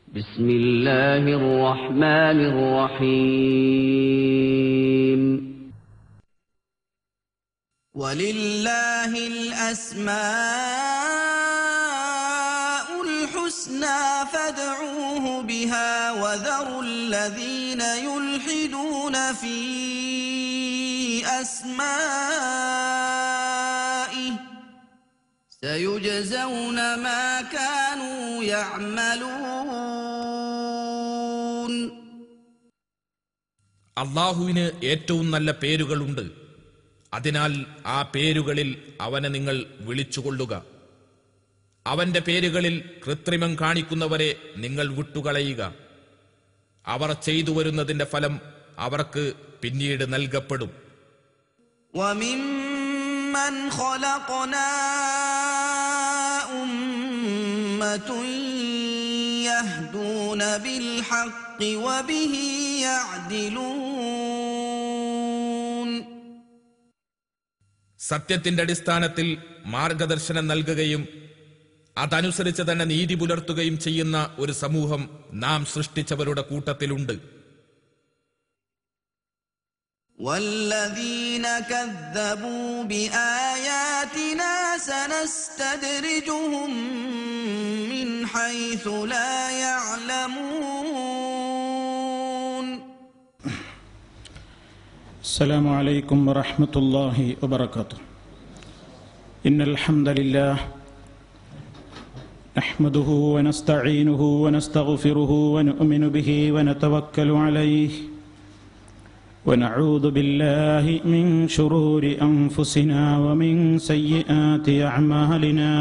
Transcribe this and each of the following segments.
بسم الله الرحمن الرحيم ولله الأسماء الحسنى فادعوه بها وذروا الذين يلحدون في أسمائه سيجزون ما كانوا يعملون. അള്ളാഹുവിന് ഏറ്റവും നല്ല പേരുകളുണ്ട്. അതിനാൽ ആ പേരുകളിൽ അവനെ നിങ്ങൾ വിളിച്ചുകൊള്ളുക. അവന്റെ പേരുകളിൽ കൃത്രിമം കാണിക്കുന്നവരെ നിങ്ങൾ വിട്ടുകളയുക. അവർ ചെയ്തു വരുന്നതിന്റെ ഫലം അവർക്ക് പിന്നീട് നൽകപ്പെടും. وَمِمَّنْ خَلَقْنَا أُمَّةٌ يَهْدُونَ بِالْحَقِّ وَبِهِ يَعْدِلُونَ. സത്യത്തിന്റെ അടിസ്ഥാനത്തിൽ മാർഗദർശനം നൽകുകയും അതനുസരിച്ച് തന്നെ നീതി പുലർത്തുകയും ചെയ്യുന്ന ഒരു സമൂഹം നാം സൃഷ്ടിച്ചവരുടെ കൂട്ടത്തിലുണ്ട്. وَالَّذِينَ كَذَّبُوا بِآيَاتِنَا سَنَسْتَدْرِجُهُم مِّنْ حَيْثُ لَا يَعْلَمُونَ. السلام عليكم ورحمة الله وبركاته. إن الحمد لله نحمده ونستعينه ونستغفره ونؤمن به ونتوكل عليه ونعوذ بالله من شرور أنفسنا ومن سيئات أعمالنا.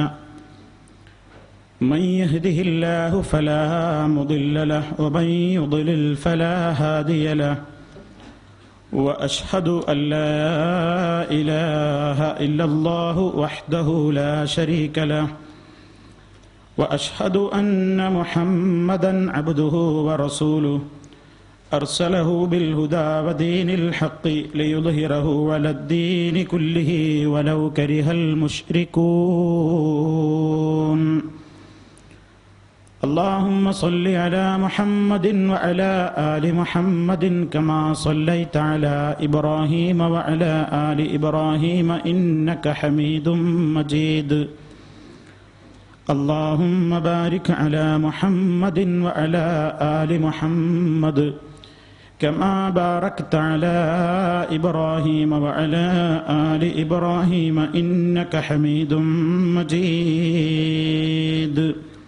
من يهده الله فلا مضل له ومن يضلل فلا هادي له. وأشهد أن لا إله إلا الله وحده لا شريك له. وأشهد أن محمدًا عبده ورسوله أرسله بالهدى ودين الحق ليظهره على الدين كله ولو كره المشركون. اللهم صل على محمد وعلى آل محمد كما صليت على إبراهيم وعلى آل إبراهيم إنك حميد مجيد. اللهم بارك على محمد وعلى آل محمد كما باركت على إبراهيم وعلى آل إبراهيم إنك حميد مجيد.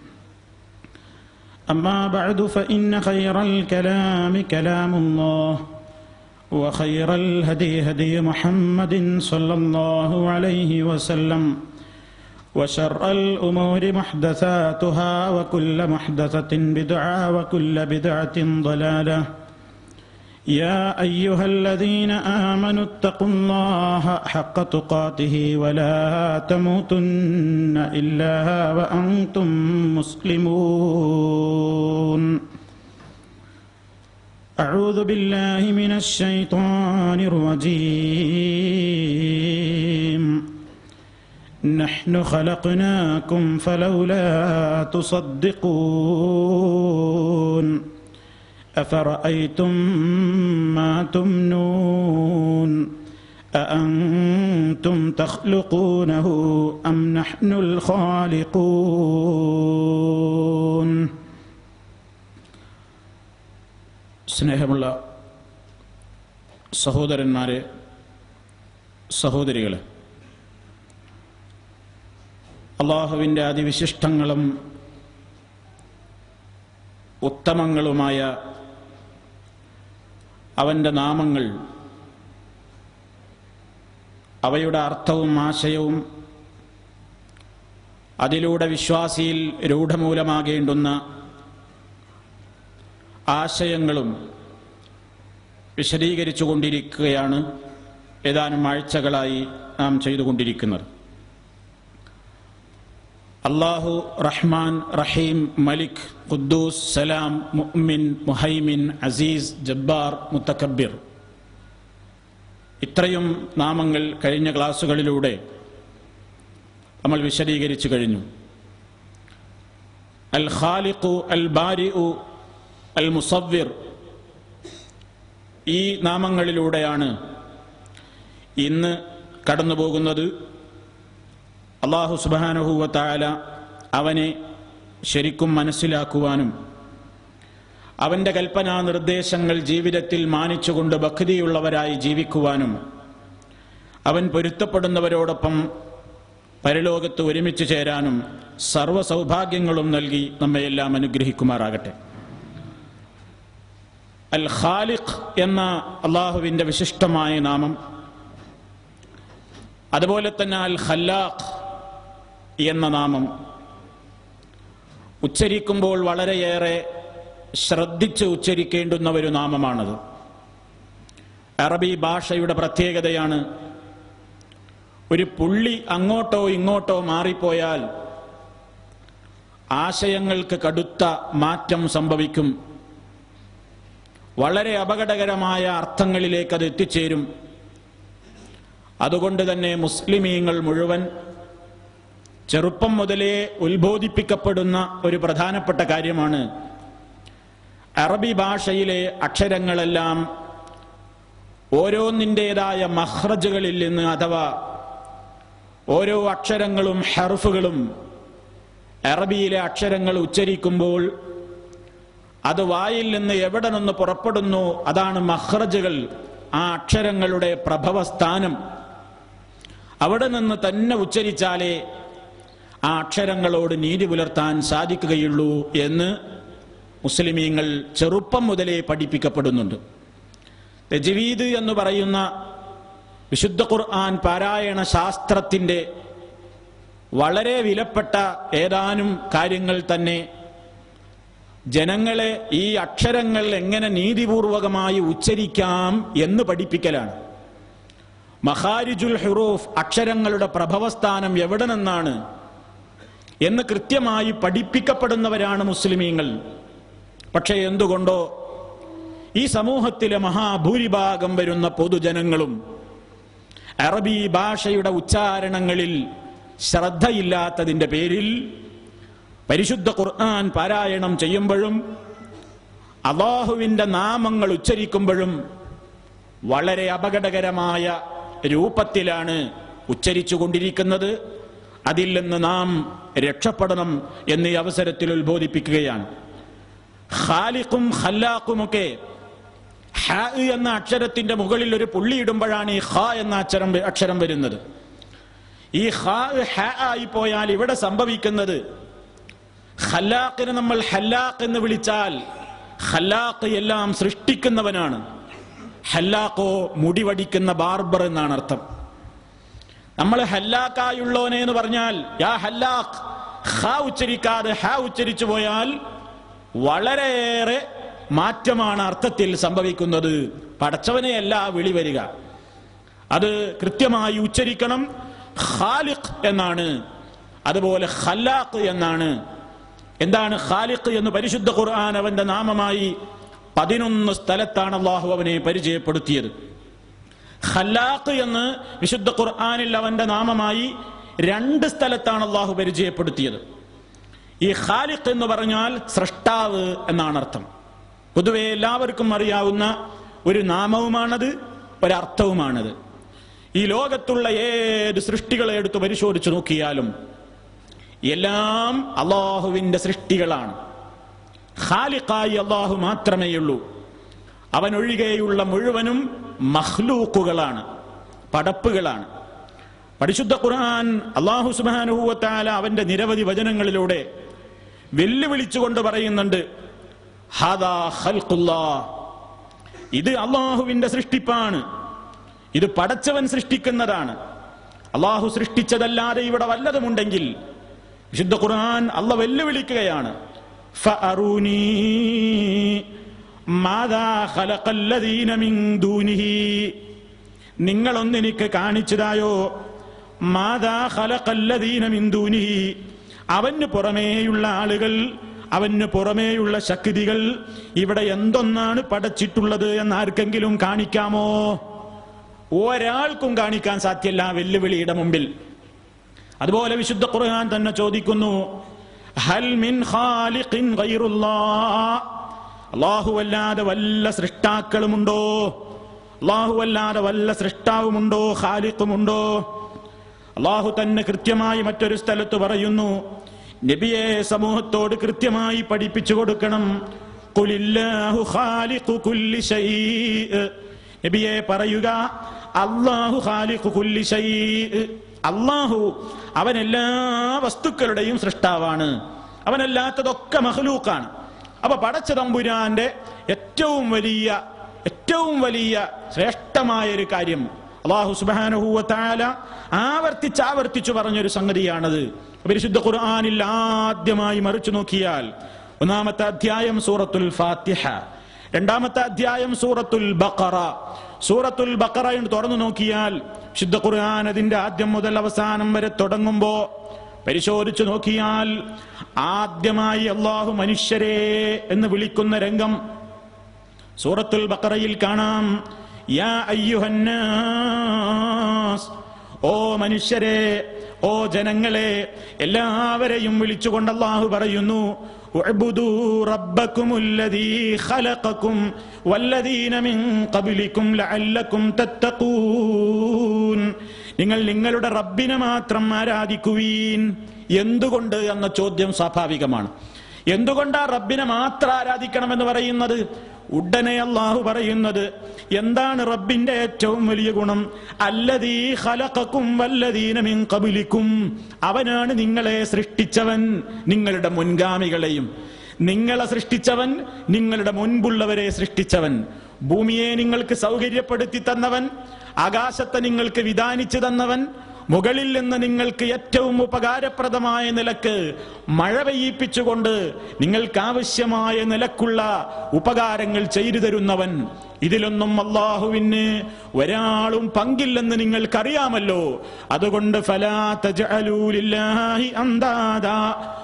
أما بعد فإن خير الكلام كلام الله وخير الهدي هدي محمد صلى الله عليه وسلم وشر الأمور محدثاتها وكل محدثة بدعة وكل بدعة ضلالة. يا أيها الذين آمنوا اتقوا الله حق تقاته ولا تموتن إلا وأنتم مسلمون. أعوذ بالله من الشيطان الرجيم. نحن خلقناكم فلولا تصدقون. أفرأيتم ما تمنون أأنتم تخلقونه أم نحن الخالقون. സ്നേഹമുള്ള സഹോദരന്മാരെ, സഹോദരികളെ, അല്ലാഹുവിൻ്റെ അതിവിശിഷ്ടങ്ങളും ഉത്തമങ്ങളുമായ അവൻ്റെ നാമങ്ങൾ, അവയുടെ അർത്ഥവും ആശയവും അതിലൂടെ വിശ്വാസിയിൽ രൂഢമൂലമാകേണ്ടുന്ന ആശയങ്ങളും വിശദീകരിച്ചു കൊണ്ടിരിക്കുകയാണ് ഏതാനും ആഴ്ചകളായി നാം ചെയ്തുകൊണ്ടിരിക്കുന്നത്. അല്ലാഹു റഹ്മാൻ, റഹീം, മലിക്, ഖുദ്ദൂസ്, സലാം, മുഅ്മിൻ, മുഹൈമിൻ, അസീസ്, ജബ്ബാർ, മുത്തകബ്ബിർ, ഇത്രയും നാമങ്ങൾ കഴിഞ്ഞ ക്ലാസ്സുകളിലൂടെ നമ്മൾ വിശദീകരിച്ചു കഴിഞ്ഞു. അൽ ഖാലിഖു, അൽ ബാരിഉ, അൽ മുസവ്വിർ, ഈ നാമങ്ങളിലൂടെയാണ് ഇന്ന് കടന്നു പോകുന്നത്. അല്ലാഹു സുബ്ഹാനഹു വ തആല അവനെ ശരിക്കും മനസ്സിലാക്കുവാനും അവൻ്റെ കൽപ്പനാ നിർദ്ദേശങ്ങൾ ജീവിതത്തിൽ മാനിച്ചുകൊണ്ട് ഭക്തിയുള്ളവരായി ജീവിക്കുവാനും അവൻ പൊരുത്തപ്പെടുന്നവരോടൊപ്പം പരലോകത്ത് ഒരുമിച്ച് ചേരാനും സർവ്വ സൗഭാഗ്യങ്ങളും നൽകി നമ്മയെല്ലാം അനുഗ്രഹിക്കുമാറാകട്ടെ. അൽ ഖാലിഖ് എന്ന അള്ളാഹുവിൻ്റെ വിശിഷ്ടമായ നാമം, അതുപോലെ തന്നെ അൽ ഖല്ലാഖ് എന്ന നാമം ഉച്ചരിക്കുമ്പോൾ വളരെയേറെ ശ്രദ്ധിച്ച് ഉച്ചരിക്കേണ്ടുന്ന ഒരു നാമമാണത്. അറബി ഭാഷയുടെ പ്രത്യേകതയാണ്, ഒരു പുള്ളി അങ്ങോട്ടോ ഇങ്ങോട്ടോ മാറിപ്പോയാൽ ആശയങ്ങൾക്ക് കടുത്ത മാറ്റം സംഭവിക്കും. വളരെ അപകടകരമായ അർത്ഥങ്ങളിലേക്ക് അത് എത്തിച്ചേരും. അതുകൊണ്ട് തന്നെ മുസ്ലിമീങ്ങൾ മുഴുവൻ ചെറുപ്പം മുതലേ ഉത്ബോധിപ്പിക്കപ്പെടുന്ന ഒരു പ്രധാനപ്പെട്ട കാര്യമാണ്, അറബി ഭാഷയിലെ അക്ഷരങ്ങളെല്ലാം ഓരോന്നിൻ്റെതായ മഖ്റജുകളിൽ നിന്ന്, അഥവാ ഓരോ അക്ഷരങ്ങളും ഹർഫുകളും അറബിയിലെ അക്ഷരങ്ങൾ ഉച്ചരിക്കുമ്പോൾ അത് വായിൽ നിന്ന് എവിടെ നിന്ന് പുറപ്പെടുന്നു അതാണ് മഖ്റജുകൾ, ആ അക്ഷരങ്ങളുടെ പ്രഭവസ്ഥാനം. അവിടെ നിന്ന് തന്നെ ഉച്ചരിച്ചാലേ ആ അക്ഷരങ്ങളോട് നീതി പുലർത്താൻ സാധിക്കുകയുള്ളൂ എന്ന് മുസ്ലിമീങ്ങൾ ചെറുപ്പം മുതലേ പഠിപ്പിക്കപ്പെടുന്നുണ്ട്. തജ്വീദ് എന്ന് പറയുന്ന വിശുദ്ധ ഖുർആൻ പാരായണ ശാസ്ത്രത്തിൻ്റെ വളരെ വിലപ്പെട്ട ഏതാനും കാര്യങ്ങൾ തന്നെ ജനങ്ങളെ ഈ അക്ഷരങ്ങൾ എങ്ങനെ നീതിപൂർവകമായി ഉച്ചരിക്കാം എന്ന് പഠിപ്പിക്കലാണ്. മഖാരിജുൽ ഹുറൂഫ്, അക്ഷരങ്ങളുടെ പ്രഭവസ്ഥാനം എവിടെ നിന്നാണ് എന്ന് കൃത്യമായി പഠിപ്പിക്കപ്പെടുന്നവരാണ് മുസ്ലിമീങ്ങൾ. പക്ഷേ എന്തുകൊണ്ടോ ഈ സമൂഹത്തിലെ മഹാഭൂരിഭാഗം വരുന്ന പൊതുജനങ്ങളും അറബി ഭാഷയുടെ ഉച്ചാരണങ്ങളിൽ ശ്രദ്ധയില്ലാത്തതിൻ്റെ പേരിൽ പരിശുദ്ധ ഖുർആൻ പാരായണം ചെയ്യുമ്പോഴും അല്ലാഹുവിൻ്റെ നാമങ്ങൾ ഉച്ചരിക്കുമ്പോഴും വളരെ അപകടകരമായ രൂപത്തിലാണ് ഉച്ചരിച്ചു കൊണ്ടിരിക്കുന്നത്. അതിൽ നിന്ന് നാം രക്ഷപ്പെടണം എന്ന് ഈ അവസരത്തിൽ ഉത്ബോധിപ്പിക്കുകയാണ്. ഖാലിഖും ഖല്ലാഖുമൊക്കെ ഹ എന്ന അക്ഷരത്തിന്റെ മുകളിൽ ഒരു പുള്ളി ഇടുമ്പോഴാണ് ഈ ഖ എന്ന അക്ഷരം വരുന്നത്. ഈ ഹ ആയി പോയാൽ ഇവിടെ സംഭവിക്കുന്നത്, ഖല്ലാഖിനെ നമ്മൾ ഹല്ലാഖ് എന്ന് വിളിച്ചാൽ ഖല്ലാഖ് എല്ലാം സൃഷ്ടിക്കുന്നവനാണ്, ഹല്ലാഖോ മുടിവടിക്കുന്ന ബാർബർ എന്നാണ് അർത്ഥം. നമ്മൾ ഹല്ലാഖായുള്ളോനെ എന്ന് പറഞ്ഞാൽ യാ ഹല്ലാഖ്, ഖ ഉച്ചരിക്കാതെ ഹ ഉച്ചരിച്ചു പോയാൽ വളരെയേറെ മാറ്റമാണ് അർത്ഥത്തിൽ സംഭവിക്കുന്നത്. പടച്ചവനെയല്ല വിളി വരിക, അത് കൃത്യമായി ഉച്ചരിക്കണം. ഖാലിഖ് എന്നാണ്, അതുപോലെ ഖല്ലാഖ് എന്നാണ്. എന്താണ് ഖാലിഖ് എന്ന് പരിശുദ്ധ ഖുർആൻ അവന്റെ നാമമായി 11 സ്ഥലത്താണ് അല്ലാഹു അവനെ പരിചയപ്പെടുത്തിയത്. ഖല്ലാഖ് എന്ന് വിശുദ്ധ ഖുർആനിൽ അവന്റെ നാമമായി 2 സ്ഥലത്താണ് അല്ലാഹു പരിചയപ്പെടുത്തിയത്. ഈ ഖാലിഖ് എന്ന് പറഞ്ഞാൽ സൃഷ്ടാവ് എന്നാണ് അർത്ഥം. പൊതുവെ എല്ലാവർക്കും അറിയാവുന്ന ഒരു നാമവുമാണത്, ഒരർത്ഥവുമാണത്. ഈ ലോകത്തുള്ള ഏത് സൃഷ്ടികളെ എടുത്ത് പരിശോധിച്ചു നോക്കിയാലും എല്ലാം അള്ളാഹുവിന്റെ സൃഷ്ടികളാണ്. ഖാലിഖായി അള്ളാഹു മാത്രമേയുള്ളൂ. അവനൊഴികെയുള്ള മുഴുവനും മഖ്ലൂഖുകളാണ്, പടപ്പുകളാണ്. പരിശുദ്ധ ഖുർആൻ അല്ലാഹു സുബ്ഹാനഹു വ തആല അവന്റെ നിരവധി വചനങ്ങളിലൂടെ വെല്ലുവിളിച്ചുകൊണ്ട് പറയുന്നുണ്ട്, ഹാദാ ഖൽഖുല്ലാഹ്, ഇത് അള്ളാഹുവിന്റെ സൃഷ്ടിപ്പാണ്, ഇത് പടച്ചവൻ സൃഷ്ടിക്കുന്നതാണ്. അള്ളാഹു സൃഷ്ടിച്ചതല്ലാതെ ഇവിടെ വല്ലതുമുണ്ടെങ്കിൽ വിശുദ്ധ ഖുർആൻ അള്ളാഹു വെല്ലുവിളിക്കുകയാണ്, ഫഅറൂനി മാദാ ഖലഖല്ലദീന മിൻ ദൂനിഹി, നിങ്ങളൊന്നെനിക്ക് കാണിച്ചതായോ, മാദാ ഖലഖല്ലദീന മിൻ ദൂനിഹി, അവന് പുറമേയുള്ള ആളുകൾ, അവന് പുറമേയുള്ള ശക്തികൾ ഇവിടെ എന്തൊന്നാണ് പടച്ചിട്ടുള്ളത് എന്ന് ആർക്കെങ്കിലും കാണിക്കാമോ? ഒരാൾക്കും കാണിക്കാൻ സാധ്യമല്ല വെല്ലുവിളിയുടെ മുമ്പിൽ. അതുപോലെ വിശുദ്ധ ഖുർആൻ തന്നെ ചോദിക്കുന്നു, ഹൽ മിൻ ഖാലിഖിൻ ഗൈറുല്ലാഹ്, അല്ലാഹുവല്ലാതെ വല്ല സൃഷ്ടാക്കളുമുണ്ടോ? അല്ലാഹുവല്ലാതെ വല്ല സൃഷ്ടാവുമുണ്ടോ? ഖാലിഖുമുണ്ടോ? അല്ലാഹു തന്നെ കൃത്യമായി മറ്റൊരു സ്ഥലത്ത് പറയുന്നു, നബിയെ സമൂഹത്തോട് കൃത്യമായി പഠിപ്പിച്ചു കൊടുക്കണം. ഖുലില്ലാഹു ഖാലിഖു കുല്ലി ശൈഇ, നബിയെ പറയുക, അല്ലാഹു ഖാലിഖു കുല്ലി ശൈഇ, അല്ലാഹു അവൻ എല്ലാ വസ്തുക്കളുടെയും സൃഷ്ടാവാണ്, അവനല്ലാത്തതൊക്കെ മഖ്ലൂഖാണ്. അപ്പൊ പടച്ച തമ്പുരാന്റെ ഏറ്റവും വലിയ ശ്രേഷ്ഠമായ ഒരു കാര്യം അല്ലാഹു സുബ്ഹാനഹു വ തആല ആവർത്തിച്ചു പറഞ്ഞൊരു സംഗതിയാണത്. പരിശുദ്ധ ഖുർആനിൽ ആദ്യമായി മറിച്ചു നോക്കിയാൽ ഒന്നാമത്തെ അധ്യായം സൂറത്തുൽ ഫാത്തിഹ, രണ്ടാമത്തെ അധ്യായം സൂറത്തുൽ ബഖറ. സൂറത്തുൽ ബഖറ തുറന്നു നോക്കിയാൽ വിശുദ്ധ ഖുർആൻ അതിന്റെ ആദ്യം മുതൽ അവസാനം വരെ തുടങ്ങുമ്പോ പരിശോധിച്ചു നോക്കിയാൽ ആദ്യമായി അല്ലാഹു മനുഷ്യരെ എന്ന് വിളിക്കുന്ന രംഗം സൂറത്തുൽ ബഖറയിൽ കാണാം. യാ അയ്യുഹന്നാസ്, ഓ മനുഷ്യരെ, ഓ ജനങ്ങളെ, എല്ലാവരെയും വിളിച്ചുകൊണ്ട് അല്ലാഹു പറയുന്നു, ഉഅ്ബുദൂ റബ്ബക്കുമുല്ലദീ ഖലഖക്കും വല്ലദീന മിൻ ഖബ്ലിക്കും ലഅല്ലക്കും തത്തഖൂൻ, നിങ്ങൾ നിങ്ങളുടെ റബ്ബിനെ മാത്രം ആരാധിക്കുവീൻ. എന്തുകൊണ്ട് എന്ന ചോദ്യം സ്വാഭാവികമാണ്. എന്തുകൊണ്ടാ റബ്ബിനെ മാത്രം ആരാധിക്കണമെന്ന് പറയുന്നത്? ഉടനെ അല്ലാഹു പറയുന്നത് എന്താണ് റബ്ബിന്റെ ഏറ്റവും വലിയ ഗുണം? അല്ലദീ ഖലഖക്കും വല്ലദീന മിൻ ഖബ്ലിക്കും, അവനാണ് നിങ്ങളെ സൃഷ്ടിച്ചവൻ, നിങ്ങളുടെ മുൻഗാമികളെയും. നിങ്ങളെ സൃഷ്ടിച്ചവൻ, നിങ്ങളുടെ മുൻപുള്ളവരെ സൃഷ്ടിച്ചവൻ. ഭൂമിയെ നിങ്ങൾക്ക് സൗകര്യപ്പെടുത്തി തന്നവൻ, ആകാശത്തെ നിങ്ങൾക്ക് വിധാനിച്ചു തന്നവൻ, മുകളിൽ നിന്ന് നിങ്ങൾക്ക് ഏറ്റവും ഉപകാരപ്രദമായ നിലക്ക് മഴ പെയ്യിപ്പിച്ചുകൊണ്ട് നിങ്ങൾക്കാവശ്യമായ നിലക്കുള്ള ഉപകാരങ്ങൾ ചെയ്തു തരുന്നവൻ. ഇതിലൊന്നും അല്ലാഹുവിന് ഒരാളും പങ്കില്ലെന്ന് നിങ്ങൾക്കറിയാമല്ലോ. അതുകൊണ്ട് ഫലാ തജ്അലൂ ലില്ലാഹി അന്ദാദാ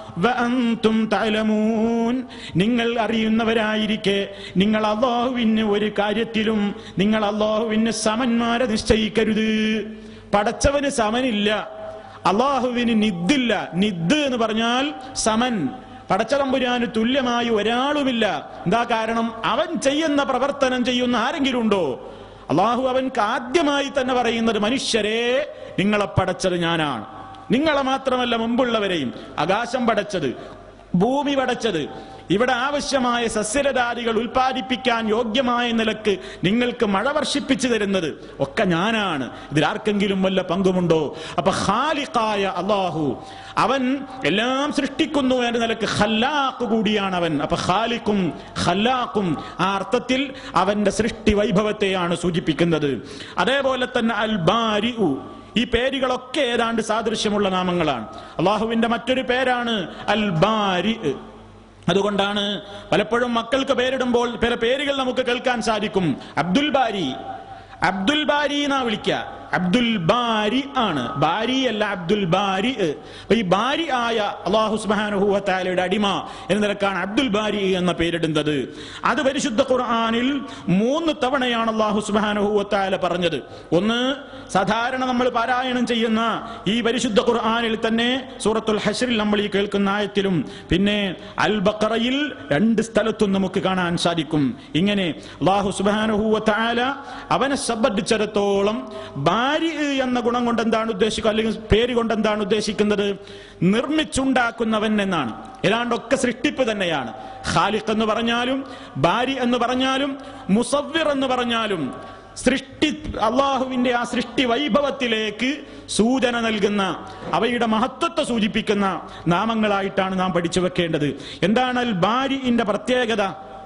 വഅൻതും തഅലമൂൻ, നിങ്ങൾ അറിയുന്നവരായിരിക്കെ നിങ്ങൾ അല്ലാഹുവിന് ഒരു കാര്യത്തിലും നിങ്ങൾ അല്ലാഹുവിന് സമന്മാരെ നിശ്ചയിക്കരുത്. പടച്ചവന് സമനില്ല, അല്ലാഹുവിന് നിദ്ദില്ല. നിദ് എന്ന് പറഞ്ഞാൽ സമൻ. പടച്ചതമ്പുരാന് തുല്യമായി ഒരാളുമില്ല. എന്താ കാരണം? അവൻ ചെയ്യുന്ന പ്രവർത്തനം ചെയ്യുന്ന ആരെങ്കിലും ഉണ്ടോ? അല്ലാഹു അവൻക്ക് ആദ്യമായി തന്നെ പറയുന്നത്, മനുഷ്യരെ, നിങ്ങളെ പടച്ചത് ഞാനാണ്. നിങ്ങളെ മാത്രമല്ല, മുമ്പുള്ളവരെയും. ആകാശം പടച്ചത്, ഭൂമി പടച്ചത്, ഇവിടെ ആവശ്യമായ സസ്യലതാദികൾ ഉൽപ്പാദിപ്പിക്കാൻ യോഗ്യമായ നിലക്ക് നിങ്ങൾക്ക് മഴ വർഷിപ്പിച്ചു തരുന്നത് ഒക്കെ ഞാനാണ്. ഇതിലാർക്കെങ്കിലും വല്ല പങ്കുമുണ്ടോ? അപ്പൊ ഖാലിഖായ അല്ലാഹു, അവൻ എല്ലാം സൃഷ്ടിക്കുന്നു എന്ന നിലക്ക് ഖല്ലാഖ് കൂടിയാണ് അവൻ. അപ്പൊ ഖാലിഖും ഖല്ലാഖും ആ അർത്ഥത്തിൽ അവന്റെ സൃഷ്ടി വൈഭവത്തെയാണ് സൂചിപ്പിക്കുന്നത്. അതേപോലെ തന്നെ അൽ ബാരിഉ, ഈ പേരുകളൊക്കെ ഏതാണ്ട് സാദൃശ്യമുള്ള നാമങ്ങളാണ്. അള്ളാഹുവിന്റെ മറ്റൊരു പേരാണ് അൽ ബാരി. അതുകൊണ്ടാണ് പലപ്പോഴും മക്കൾക്ക് പേരിടുമ്പോൾ പല പേരുകൾ നമുക്ക് കേൾക്കാൻ സാധിക്കും. അബ്ദുൽ ബാരി, അബ്ദുൽ ബാരി എന്നാ വിളിക്കുക. അബ്ദുൽ ബാരി ആണ്, ബാരി അല്ല, അബ്ദുൽ ബാരി. ഈ ബാരി ആയ അല്ലാഹു സുബ്ഹാനഹു വ തആലയുടെ അടിമ എന്ന നിലക്കാണ് അബ്ദുൽ ബാരി എന്ന പേരിടുന്നത്. അത് പരിശുദ്ധ ഖുർആനിൽ 3 തവണയാണ് അല്ലാഹു സുബ്ഹാനഹു വ തആല പറഞ്ഞത്. ഒന്ന്, സാധാരണ നമ്മൾ പാരായണം ചെയ്യുന്ന ഈ പരിശുദ്ധ ഖുർആനിൽ തന്നെ സൂറത്തുൽ ഹശ്റിൽ നമ്മൾ ഈ കേൾക്കുന്ന ആയത്തിലും, പിന്നെ അൽ ബഖറയിൽ 2 സ്ഥലത്തും നമുക്ക് കാണാൻ സാധിക്കും. ഇങ്ങനെ അല്ലാഹു സുബ്ഹാനഹു വ തആല അവനെ സംബന്ധിച്ചിടത്തോളം ബാരി എന്ന ഗുണം കൊണ്ട് എന്താണ് ഉദ്ദേശിക്കുക, അല്ലെങ്കിൽ പേര് കൊണ്ട് എന്താണ് ഉദ്ദേശിക്കുന്നത്? നിർമ്മിച്ചുണ്ടാക്കുന്നവൻ എന്നാണ്. ഏതാണ്ടൊക്കെ സൃഷ്ടിപ്പ് തന്നെയാണ്. ഖാലിഖ് എന്ന് പറഞ്ഞാലും ബാരി എന്ന് പറഞ്ഞാലും മുസവ്വിർ എന്ന് പറഞ്ഞാലും സൃഷ്ടി, അള്ളാഹുവിന്റെ ആ സൃഷ്ടി വൈഭവത്തിലേക്ക് സൂചന നൽകുന്ന, അവയുടെ മഹത്വത്തെ സൂചിപ്പിക്കുന്ന നാമങ്ങളായിട്ടാണ് നാം പഠിച്ചു വെക്കേണ്ടത്. എന്താണ് അൽ ബാരിഇന്റെ പ്രത്യേകത?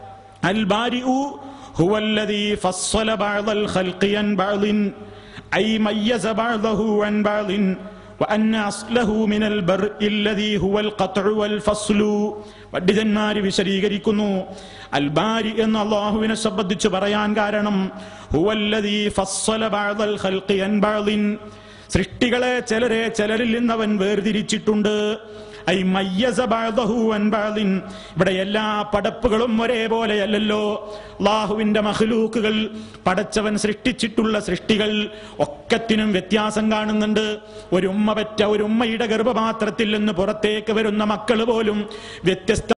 അൽ ബാരിഉ ഹുവല്ലദീ ഫസ്സല ബഅദൽ ഖൽഖി അൻ ബഅദിൻ ഐ മയ്യസ ബഅദഹു അൻ ബഅദിൻ വഅന്ന അസ്ലഹു മിനൽ ബർഇ അല്ലദീ ഹുവൽ ഖത്ഉ വൽ ഫസ്ലു. പണ്ഡിതന്മാർ വിശദീകരിക്കുന്നു, അൽ ബാരി എന്ന് അല്ലാഹുവിനെ സംബന്ധിച്ച് പറയാൻ കാരണം ഹുവല്ലദീ ഫസ്സല ബഅദൽ ഖൽഖി അൻ ബഅദിൻ, സൃഷ്ടികളെ ചിലരിൽ നിന്ന് അവൻ വേർതിരിച്ചിട്ടുണ്ട്. ഐ മയ്യസ ബഅദഹു അൻ ബഅദിൻ. ഇവിടെ എല്ലാ പടപ്പുകളും ഒരേപോലെയല്ലല്ലോ. അല്ലാഹുവിന്റെ മഖ്ലൂക്കുകൾ, പടച്ചവൻ സൃഷ്ടിച്ചിട്ടുള്ള സൃഷ്ടികൾ ഒക്കത്തിനും വ്യത്യാസം കാണുന്നുണ്ട്. ഒരു ഉമ്മയുടെ ഗർഭപാത്രത്തിൽ നിന്ന് പുറത്തേക്ക് വരുന്ന മക്കൾ പോലും വ്യത്യസ്ത